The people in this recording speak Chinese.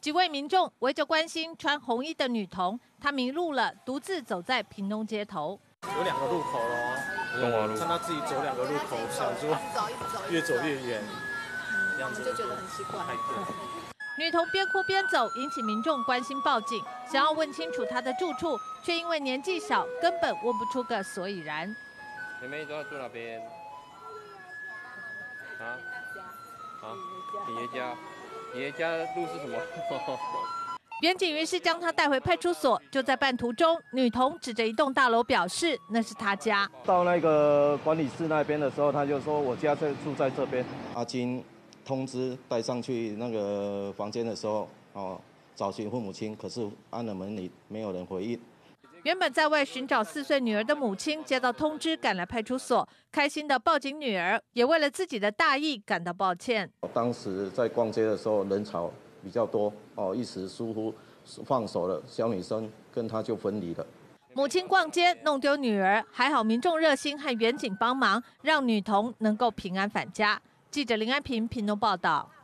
几位民众围着关心穿红衣的女童，她迷路了，独自走在屏东街头。 有2个路口咯， 中华路， 看她自己走2个路口，想说越走越远，这样子就觉得很奇怪。 女童边哭边走，引起民众关心报警，想要问清楚她的住处，却因为年纪小，根本问不出个所以然。 妹妹都要住哪边？啊？爷爷家路是什么？ 远警于是将她带回派出所，就在半途中，女童指着一栋大楼表示那是她家。 到那个管理室那边的时候，他就说我家住在这边。阿金通知带上去那个房间的时候，找寻父母亲，可是按了门铃，没有人回应。 原本在外寻找4岁女儿的母亲，接到通知赶来派出所，开心的抱紧女儿，也为了自己的大意感到抱歉。 当时在逛街的时候，人潮比较多，一时疏忽放手了，小女生跟她就分离了。 母亲逛街弄丢女儿，还好民众热心和远警帮忙，让女童能够平安返家。记者林安平屏东报道。